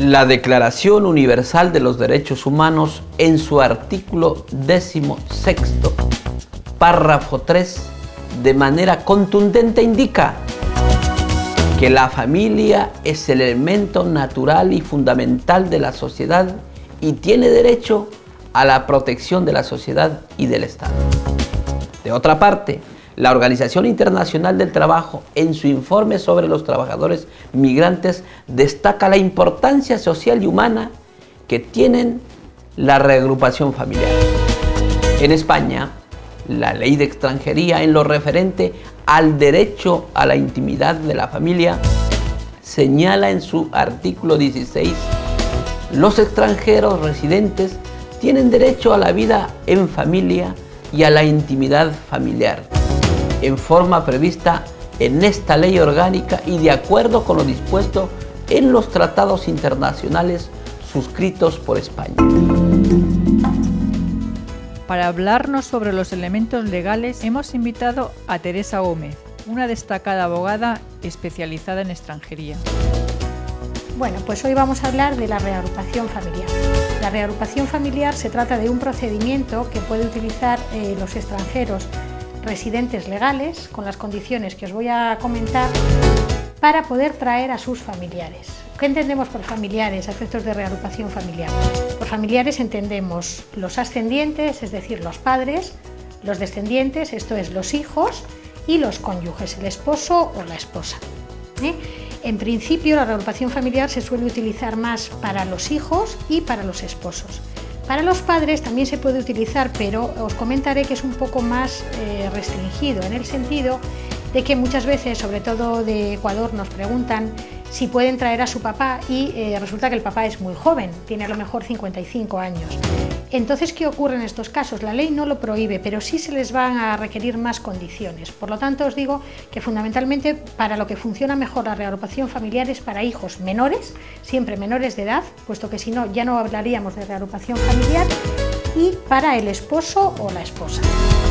La Declaración Universal de los Derechos Humanos, en su artículo 16, párrafo 3, de manera contundente indica que la familia es el elemento natural y fundamental de la sociedad y tiene derecho a la protección de la sociedad y del Estado. De otra parte, la Organización Internacional del Trabajo, en su informe sobre los trabajadores migrantes, destaca la importancia social y humana que tienen la reagrupación familiar. En España, la ley de extranjería, en lo referente al derecho a la intimidad de la familia, señala en su artículo 16: los extranjeros residentes tienen derecho a la vida en familia y a la intimidad familiar, en forma prevista en esta ley orgánica y de acuerdo con lo dispuesto en los tratados internacionales suscritos por España. Para hablarnos sobre los elementos legales hemos invitado a Teresa Gómez, una destacada abogada especializada en extranjería. Bueno, pues hoy vamos a hablar de la reagrupación familiar. La reagrupación familiar se trata de un procedimiento que puede utilizar los extranjeros residentes legales, con las condiciones que os voy a comentar, para poder traer a sus familiares. ¿Qué entendemos por familiares a efectos de reagrupación familiar? Por familiares entendemos los ascendientes, es decir, los padres, los descendientes, esto es, los hijos, y los cónyuges, el esposo o la esposa. En principio, la reagrupación familiar se suele utilizar más para los hijos y para los esposos. Para los padres también se puede utilizar, pero os comentaré que es un poco más restringido, en el sentido de que muchas veces, sobre todo de Ecuador, nos preguntan si pueden traer a su papá y resulta que el papá es muy joven, tiene a lo mejor 55 años. Entonces, ¿qué ocurre en estos casos? La ley no lo prohíbe, pero sí se les van a requerir más condiciones. Por lo tanto, os digo que fundamentalmente para lo que funciona mejor la reagrupación familiar es para hijos menores, siempre menores de edad, puesto que si no ya no hablaríamos de reagrupación familiar, y para el esposo o la esposa.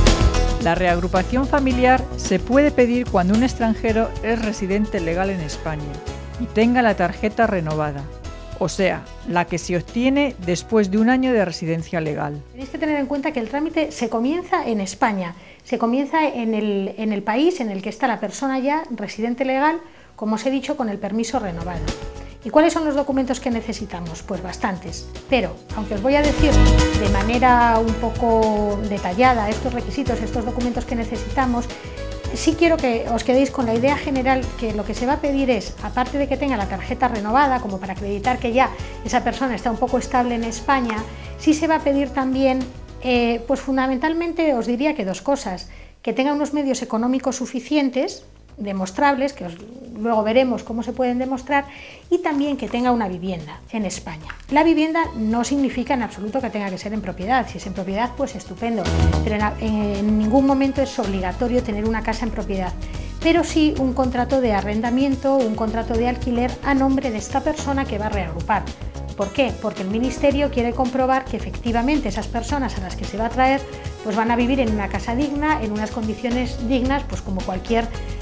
La reagrupación familiar se puede pedir cuando un extranjero es residente legal en España y tenga la tarjeta renovada, o sea, la que se obtiene después de un año de residencia legal. Tenéis que tener en cuenta que el trámite se comienza en España, se comienza en el país en el que está la persona ya residente legal, como os he dicho, con el permiso renovado. ¿Y cuáles son los documentos que necesitamos? Pues bastantes, pero aunque os voy a decir de manera un poco detallada estos requisitos, estos documentos que necesitamos, sí quiero que os quedéis con la idea general que lo que se va a pedir es, aparte de que tenga la tarjeta renovada, como para acreditar que ya esa persona está un poco estable en España, sí se va a pedir también, pues fundamentalmente os diría que dos cosas: que tenga unos medios económicos suficientes, demostrables, que luego veremos cómo se pueden demostrar, y también que tenga una vivienda en España. La vivienda no significa en absoluto que tenga que ser en propiedad. Si es en propiedad, pues estupendo, pero en ningún momento es obligatorio tener una casa en propiedad, pero sí un contrato de arrendamiento, un contrato de alquiler a nombre de esta persona que va a reagrupar. ¿Por qué? Porque el Ministerio quiere comprobar que efectivamente esas personas a las que se va a traer pues van a vivir en una casa digna, en unas condiciones dignas, pues como cualquier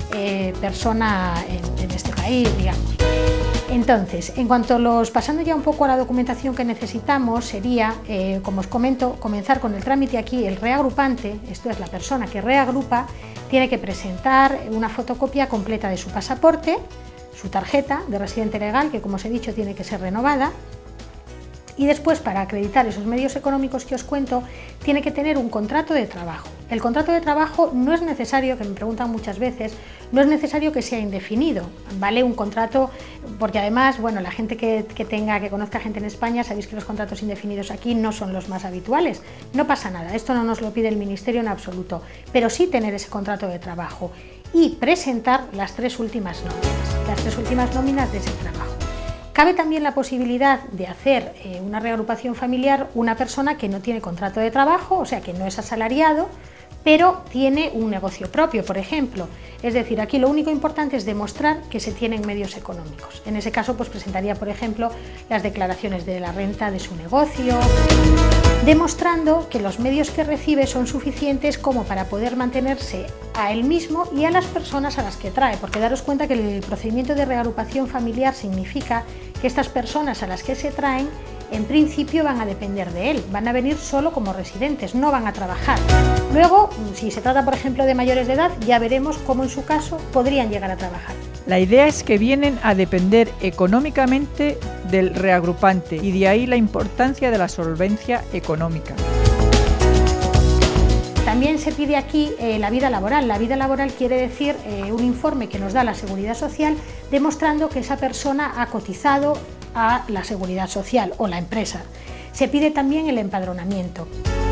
persona en este país, digamos. Entonces, en cuanto pasando ya un poco a la documentación que necesitamos, sería, como os comento, comenzar con el trámite aquí. El reagrupante, esto es la persona que reagrupa, tiene que presentar una fotocopia completa de su pasaporte, su tarjeta de residente legal, que como os he dicho tiene que ser renovada, y después, para acreditar esos medios económicos que os cuento, tiene que tener un contrato de trabajo. El contrato de trabajo no es necesario, que me preguntan muchas veces, no es necesario que sea indefinido, ¿vale? Un contrato, porque además, bueno, la gente que conozca gente en España, sabéis que los contratos indefinidos aquí no son los más habituales. No pasa nada, esto no nos lo pide el Ministerio en absoluto, pero sí tener ese contrato de trabajo y presentar las tres últimas nóminas de ese trabajo. Cabe también la posibilidad de hacer una reagrupación familiar una persona que no tiene contrato de trabajo, o sea que no es asalariado, pero tiene un negocio propio, por ejemplo. Es decir, aquí lo único importante es demostrar que se tienen medios económicos. En ese caso, pues presentaría, por ejemplo, las declaraciones de la renta de su negocio. demostrando que los medios que recibe son suficientes como para poder mantenerse a él mismo y a las personas a las que trae, porque daros cuenta que el procedimiento de reagrupación familiar significa que estas personas a las que se traen en principio van a depender de él, van a venir solo como residentes, no van a trabajar. Luego, si se trata por ejemplo de mayores de edad, ya veremos cómo en su caso podrían llegar a trabajar. La idea es que vienen a depender económicamente del reagrupante y de ahí la importancia de la solvencia económica. También se pide aquí la vida laboral. La vida laboral quiere decir un informe que nos da la Seguridad Social demostrando que esa persona ha cotizado a la Seguridad Social o la empresa. Se pide también el empadronamiento.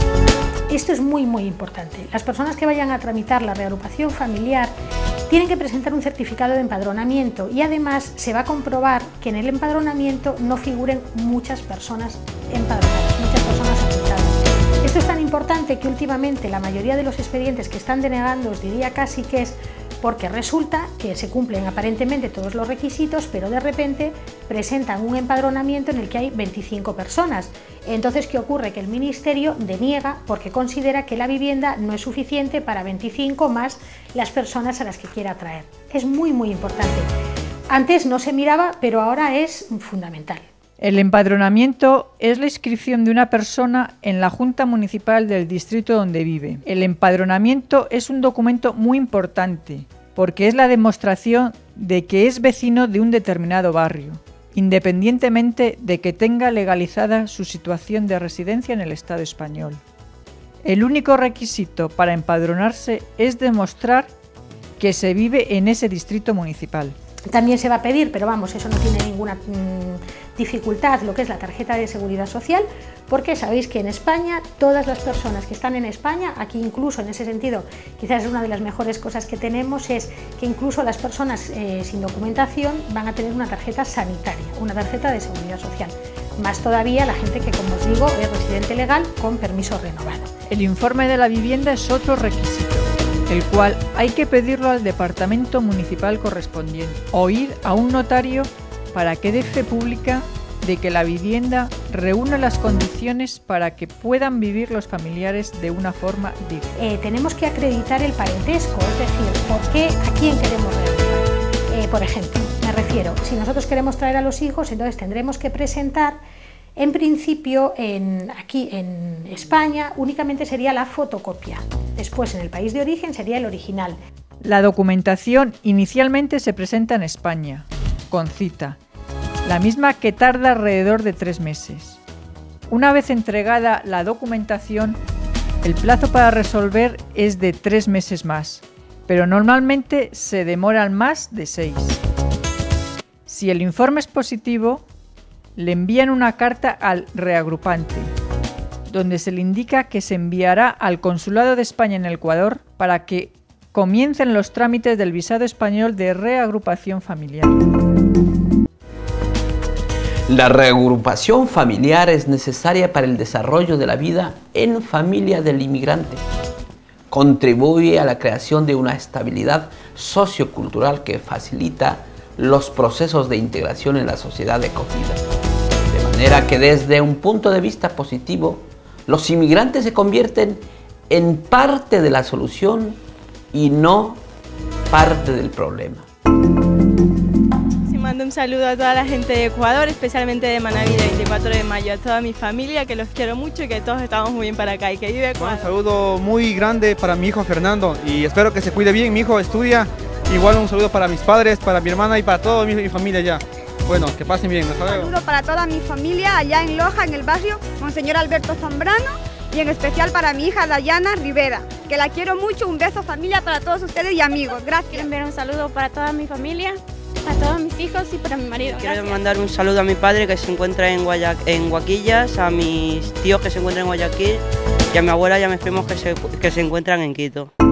Esto es muy importante. Las personas que vayan a tramitar la reagrupación familiar tienen que presentar un certificado de empadronamiento y además se va a comprobar que en el empadronamiento no figuren muchas personas empadronadas, muchas personas apuntadas. Esto es tan importante que últimamente la mayoría de los expedientes que están denegando, os diría casi que es porque resulta que se cumplen aparentemente todos los requisitos, pero de repente presentan un empadronamiento en el que hay 25 personas. Entonces, ¿qué ocurre? Que el Ministerio deniega porque considera que la vivienda no es suficiente para 25 más las personas a las que quiera traer. Es muy importante. Antes no se miraba, pero ahora es fundamental. El empadronamiento es la inscripción de una persona en la Junta Municipal del distrito donde vive. El empadronamiento es un documento muy importante porque es la demostración de que es vecino de un determinado barrio, independientemente de que tenga legalizada su situación de residencia en el Estado español. El único requisito para empadronarse es demostrar que se vive en ese distrito municipal. También se va a pedir, pero vamos, eso no tiene ninguna dificultad, lo que es la tarjeta de seguridad social, porque sabéis que en España, todas las personas que están en España, aquí incluso en ese sentido, quizás es una de las mejores cosas que tenemos, es que incluso las personas sin documentación van a tener una tarjeta sanitaria, una tarjeta de seguridad social. Más todavía la gente que, como os digo, es residente legal con permiso renovado. El informe de la vivienda es otro requisito, el cual hay que pedirlo al departamento municipal correspondiente o ir a un notario para que dé fe pública de que la vivienda reúne las condiciones para que puedan vivir los familiares de una forma digna. Tenemos que acreditar el parentesco, es decir, ¿por qué a quién queremos reagruvar? Por ejemplo, me refiero, si nosotros queremos traer a los hijos, entonces tendremos que presentar, en principio, aquí en España, únicamente sería la fotocopia. Después, en el país de origen, sería el original. La documentación inicialmente se presenta en España, con cita, la misma que tarda alrededor de 3 meses. Una vez entregada la documentación, el plazo para resolver es de 3 meses más, pero normalmente se demoran más de 6. Si el informe es positivo, le envían una carta al reagrupante, donde se le indica que se enviará al Consulado de España en el Ecuador para que comiencen los trámites del visado español de reagrupación familiar. La reagrupación familiar es necesaria para el desarrollo de la vida en familia del inmigrante. Contribuye a la creación de una estabilidad sociocultural que facilita los procesos de integración en la sociedad de acogida. De manera que desde un punto de vista positivo, los inmigrantes se convierten en parte de la solución y no parte del problema. Mando un saludo a toda la gente de Ecuador, especialmente de Manabí, del 24 de mayo, a toda mi familia, que los quiero mucho y que todos estamos muy bien para acá y que vive Ecuador. Un saludo muy grande para mi hijo Fernando y espero que se cuide bien, mi hijo estudia. Igual un saludo para mis padres, para mi hermana y para toda mi familia ya. Bueno, que pasen bien. Hasta luego. Un saludo para toda mi familia allá en Loja, en el barrio Monseñor Alberto Zambrano, y en especial para mi hija Dayana Rivera, que la quiero mucho. Un beso familia para todos ustedes y amigos. Gracias. Quiero enviar un saludo para toda mi familia, a todos mis hijos y para mi marido. Quiero mandar un saludo a mi padre que se encuentra en Guaquillas, a mis tíos que se encuentran en Guayaquil y a mi abuela y a mis primos que se encuentran en Quito.